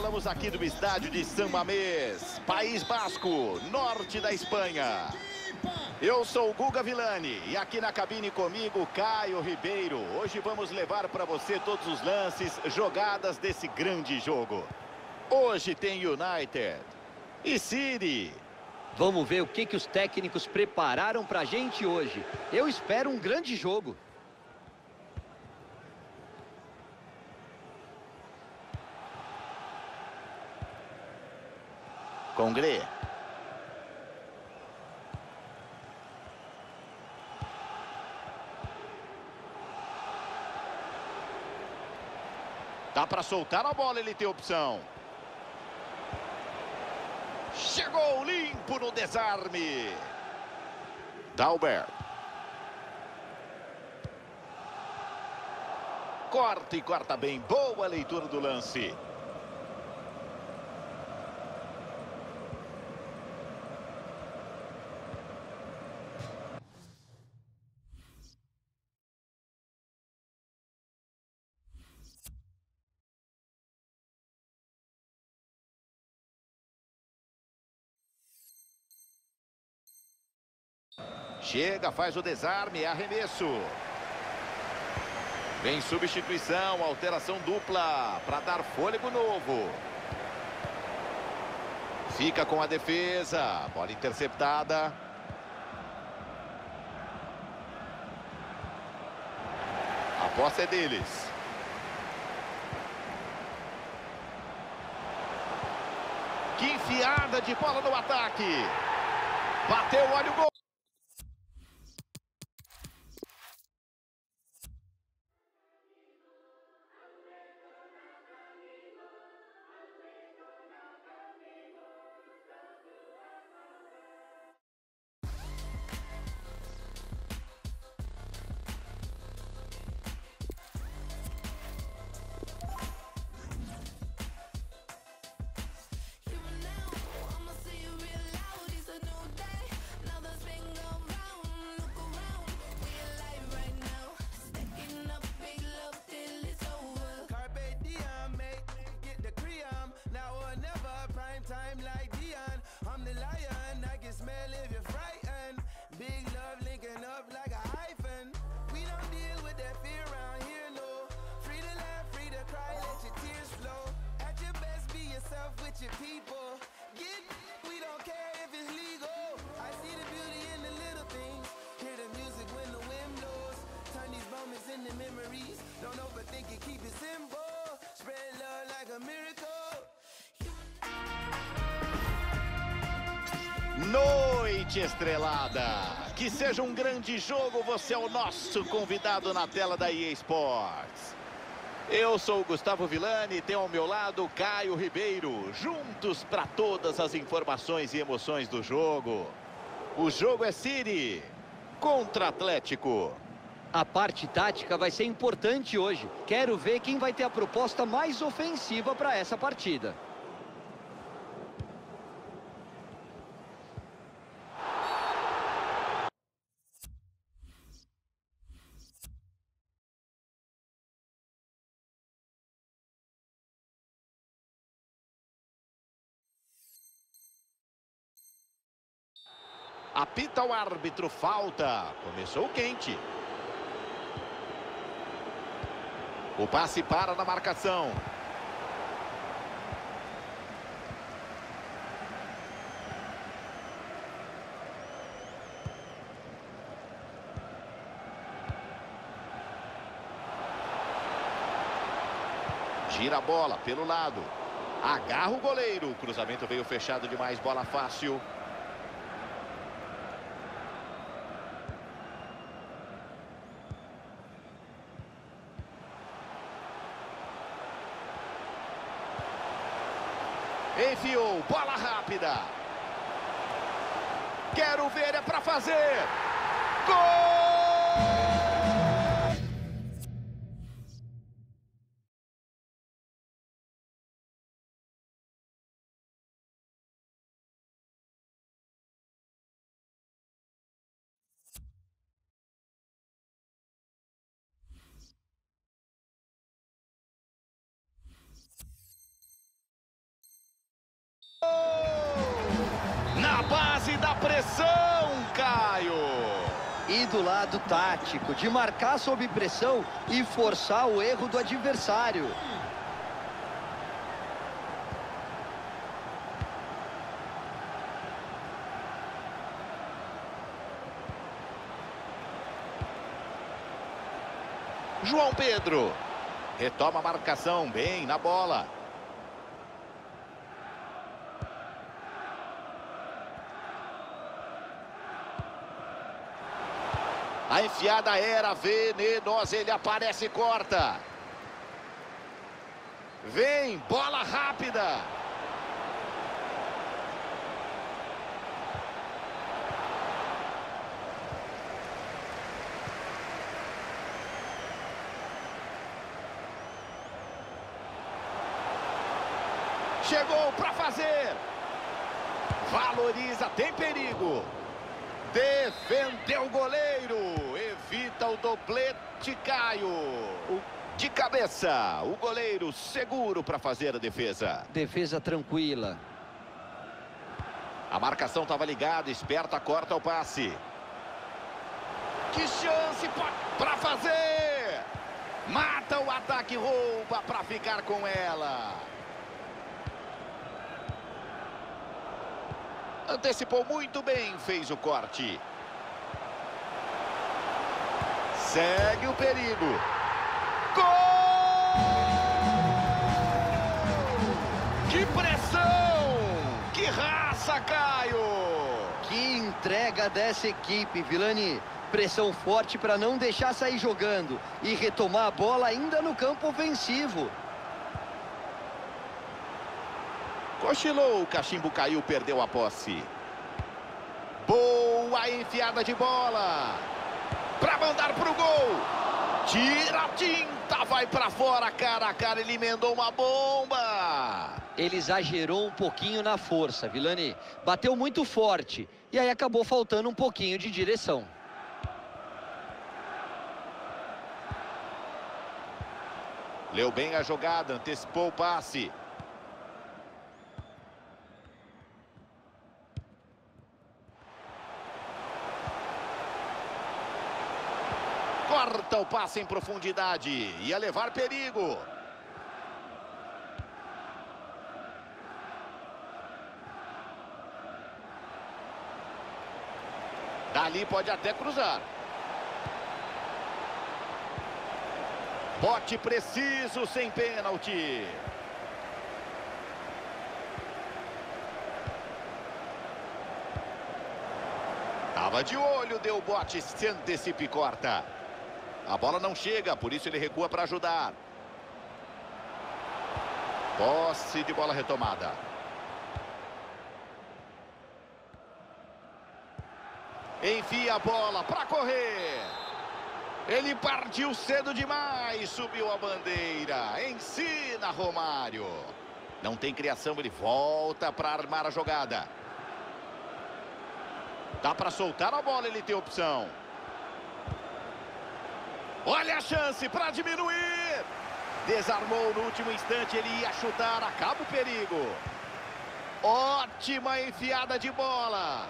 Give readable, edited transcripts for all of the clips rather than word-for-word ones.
Falamos aqui do estádio de San Mamés, País Basco, norte da Espanha. Eu sou o Guga Villani e aqui na cabine comigo, Caio Ribeiro. Hoje vamos levar para você todos os lances, jogadas desse grande jogo. Hoje tem United e City. Vamos ver o que os técnicos prepararam pra gente hoje. Eu espero um grande jogo. Congré. Dá para soltar a bola, ele tem opção. Chegou limpo no desarme. Dalbert. Corta e corta bem. Boa leitura do lance. Chega, faz o desarme, arremesso. Vem substituição, alteração dupla para dar fôlego novo. Fica com a defesa, bola interceptada. A posse é deles. Que enfiada de bola no ataque. Bateu, olha o gol. Time like Dion, I'm the lion. I can smell if you're frightened. Big love linking up like a hyphen. We don't deal with that fear around here, no. Free to laugh, free to cry, let your tears flow. At your best, be yourself with your people. We don't care if it's legal. I see the beauty in the little things. Hear the music when the wind blows. Turn these moments into memories. Don't overthink it, keep it simple. Spread love like a miracle. Noite estrelada. Que seja um grande jogo. Você é o nosso convidado na tela da EA Sports. Eu sou o Gustavo Villani e tenho ao meu lado o Caio Ribeiro. Juntos para todas as informações e emoções do jogo. O jogo é City contra Atlético. A parte tática vai ser importante hoje. Quero ver quem vai ter a proposta mais ofensiva para essa partida. Apita o árbitro, falta. Começou quente. O passe para na marcação. Gira a bola pelo lado. Agarra o goleiro. O cruzamento veio fechado demais, bola fácil. Enfiou, bola rápida. Quero ver, é para fazer. Gol! pressão, Caio! E do lado tático, de marcar sob pressão e forçar o erro do adversário. João Pedro. Retoma a marcação, bem na bola. A enfiada era venenosa, ele aparece e corta. Vem, bola rápida. Chegou para fazer. Valoriza, tem perigo. Defendeu o goleiro. Evita o doblete, Caio. De cabeça, o goleiro seguro para fazer a defesa. Defesa tranquila. A marcação estava ligada, esperta, corta o passe. Que chance para fazer. Mata o ataque, rouba para ficar com ela. Antecipou muito bem, fez o corte. Segue o perigo. Gol! Que pressão! Que raça, Caio! Que entrega dessa equipe, Vilani. Pressão forte para não deixar sair jogando e retomar a bola ainda no campo ofensivo. Cochilou, o cachimbo caiu, perdeu a posse. Boa enfiada de bola. Para mandar pro gol. Tira a tinta, vai para fora, cara a cara, ele emendou uma bomba. Ele exagerou um pouquinho na força, Vilani. Bateu muito forte e aí acabou faltando um pouquinho de direção. Leu bem a jogada, antecipou o passe. Corta o passe em profundidade. Ia levar perigo. Dali pode até cruzar. Bote preciso, sem pênalti. Tava de olho, deu bote, se antecipa e corta. A bola não chega, por isso ele recua para ajudar. Posse de bola retomada. Enfia a bola para correr. Ele partiu cedo demais, subiu a bandeira. Ensina Romário. Não tem criação, ele volta para armar a jogada. Dá para soltar a bola, ele tem opção. Olha a chance para diminuir. Desarmou no último instante, ele ia chutar, acaba o perigo. Ótima enfiada de bola.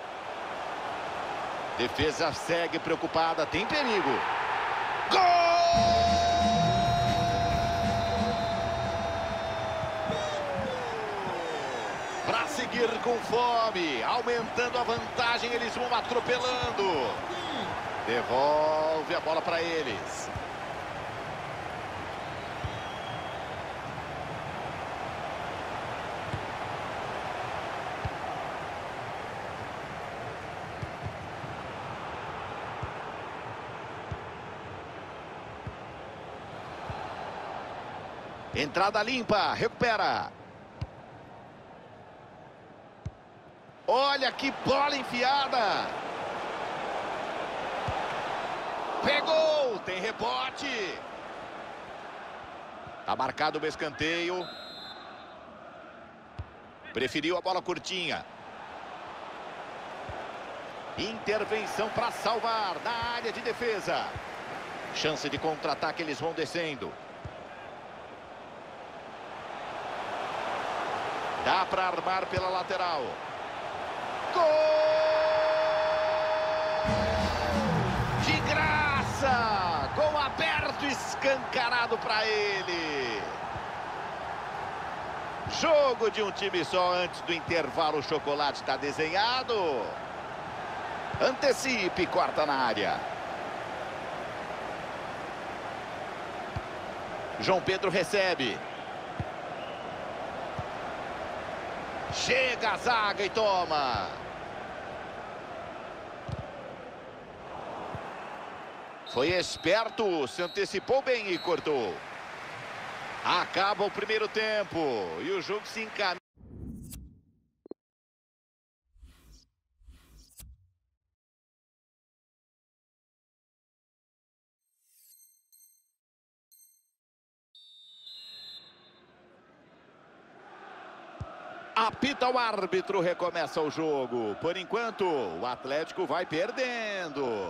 Defesa segue preocupada, tem perigo. Gol! Para seguir com fome, aumentando a vantagem, eles vão atropelando. Devolve a bola para eles. Entrada limpa, recupera. Olha que bola enfiada. Pegou, tem rebote. Tá marcado o escanteio. Preferiu a bola curtinha. Intervenção para salvar na área de defesa. Chance de contra-ataque, eles vão descendo. Dá para armar pela lateral. Gol! escancarado para ele. Jogo de um time só antes do intervalo. O chocolate está desenhado. Antecipe, corta na área. João Pedro recebe. Chega a zaga e toma. Foi esperto, se antecipou bem e cortou. Acaba o primeiro tempo e o jogo se encaminha. Apita o árbitro, recomeça o jogo. Por enquanto, o Atlético vai perdendo.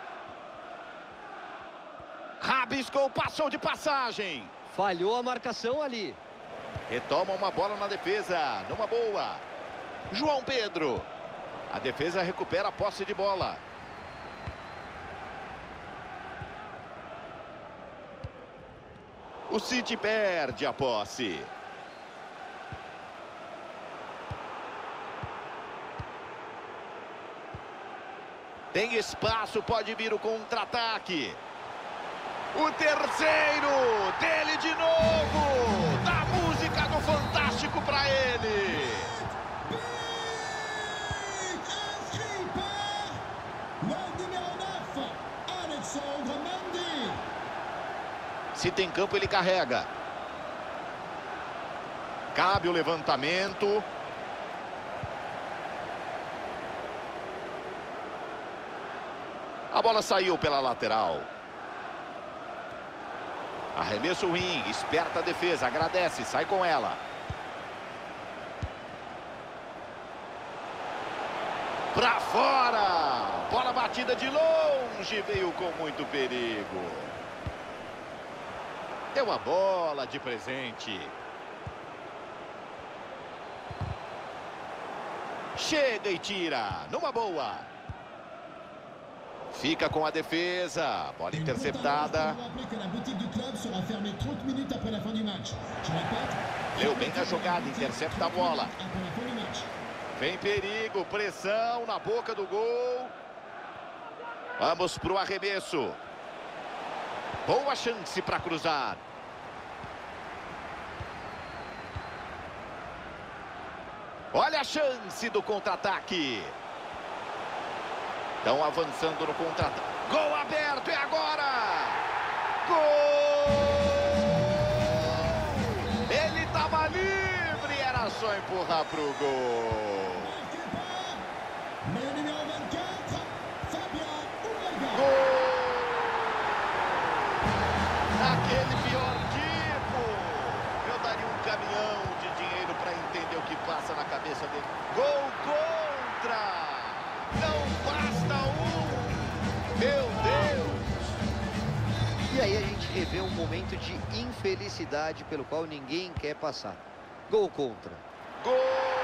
Rabiscou, passou de passagem. Falhou a marcação ali. Retoma uma bola na defesa, numa boa. João Pedro. A defesa recupera a posse de bola. O City perde a posse. Tem espaço, pode vir o contra-ataque. O terceiro dele de novo. Dá música do Fantástico para ele. Se tem campo, ele carrega. Cabe o levantamento. A bola saiu pela lateral. Arremesso ruim, esperta a defesa, agradece, sai com ela. Pra fora! Bola batida de longe, veio com muito perigo. Deu a bola de presente. Chega e tira, numa boa. Fica com a defesa, bola interceptada. Leu bem a jogada, intercepta a bola. Vem perigo, pressão na boca do gol. Vamos para o arremesso. Boa chance para cruzar. Olha a chance do contra-ataque. Estão avançando no contra-ataque. Gol aberto, é agora! Gol! Ele estava livre, era só empurrar para o gol. Gol! Aquele pior tipo. Eu daria um caminhão de dinheiro para entender o que passa na cabeça dele. Gol contra! Não basta um! Meu Deus! E aí a gente revê um momento de infelicidade pelo qual ninguém quer passar. Gol contra. Gol!